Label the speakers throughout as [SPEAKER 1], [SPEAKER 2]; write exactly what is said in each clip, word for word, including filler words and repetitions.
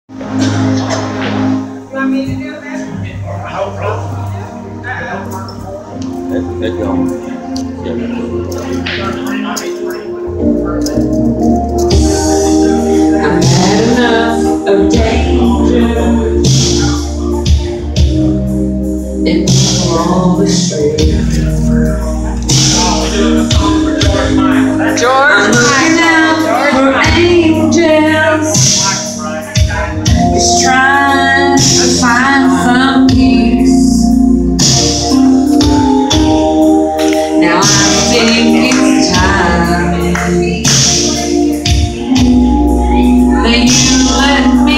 [SPEAKER 1] want me to do that?
[SPEAKER 2] Let, let go. Yeah.
[SPEAKER 3] I've had enough of danger and people always stray.
[SPEAKER 1] George
[SPEAKER 3] I'm looking out for angels, just trying to find some peace. Now I think it's time that you let me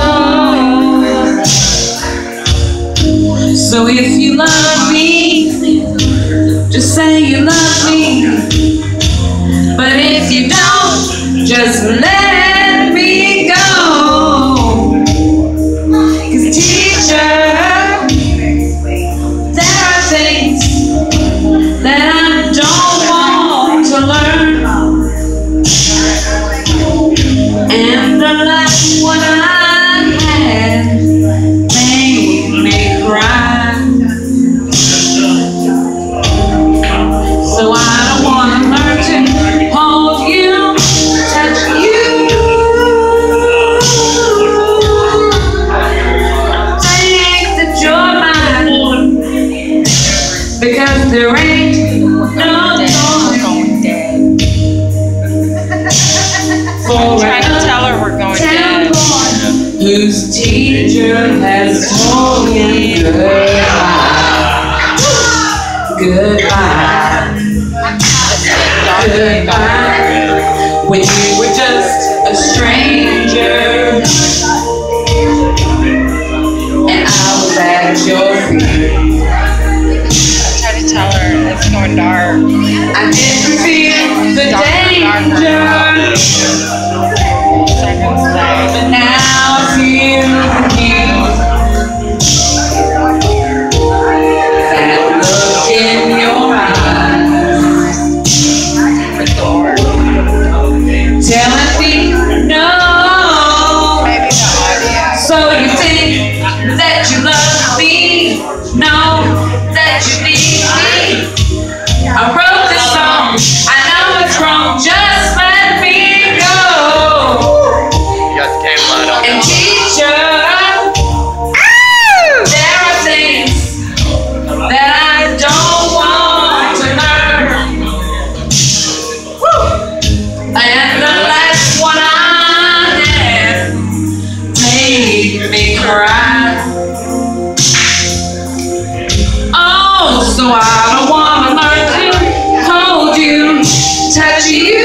[SPEAKER 3] know. So if you love me, just say you love me. But if you don't, just let me go. 'Cause teacher, there are things that I don't want to learn. And the last one I had made me cry. So I don't want to learn to hold you, touch you. Think that you're mine, because there ain't no for
[SPEAKER 1] Trying to tell her we're going
[SPEAKER 3] town
[SPEAKER 1] down.
[SPEAKER 3] boy whose teacher has told him goodbye. Goodbye. Goodbye. When you were just a stranger and I was at your feet.
[SPEAKER 1] Try to tell her it's going dark.
[SPEAKER 3] I didn't feel the danger,
[SPEAKER 1] Seconds left.
[SPEAKER 3] but now I feel the heat. That look in your eyes, telling me no.
[SPEAKER 1] Maybe the audio.
[SPEAKER 3] So you think that you love me? No, that you need me. I wrote this song, I know it's wrong, just let me go.
[SPEAKER 2] You got the camera light on.
[SPEAKER 3] And teacher, there are things that I don't want to learn. Woo! And the last one I had made me cry. Oh, so I don't want to learn to hold you, touch you.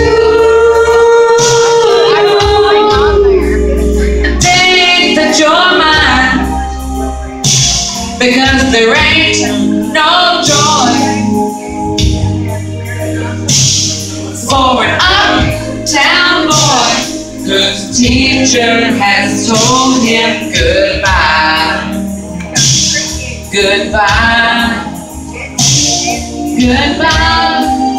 [SPEAKER 3] And think that you're mine, because there ain't no joy for an uptown boy whose teacher has told him goodbye. Goodbye. Goodbye.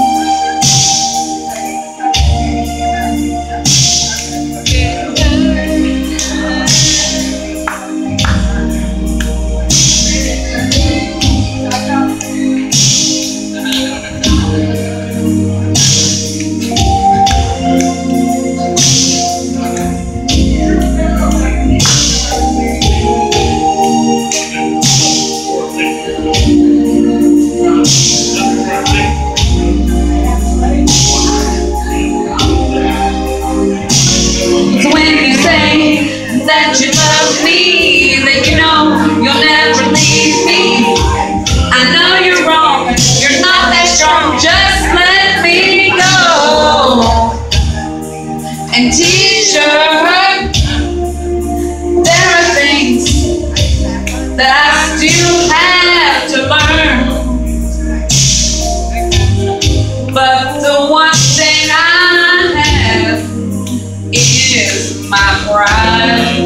[SPEAKER 3] So when you say that you love me, that you know you'll never leave me, I know you're wrong, you're not that strong, just let me go. And teacher, there are things that I still have to learn, but the one thing I have is my pride.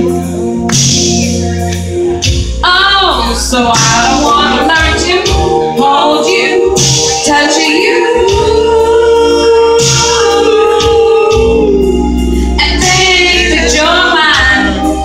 [SPEAKER 3] Oh, so I don't want to learn to hold you, touch you, and think that you're mine,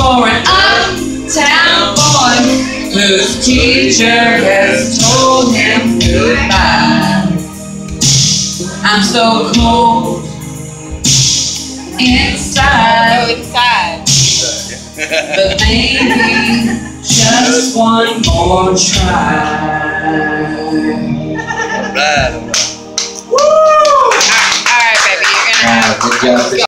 [SPEAKER 3] for an uptown boy whose teacher has told him goodbye. I'm so cold inside,
[SPEAKER 1] Go inside.
[SPEAKER 3] but maybe just one more try.
[SPEAKER 2] Right.
[SPEAKER 1] All right, baby, you're gonna have.
[SPEAKER 2] Good job.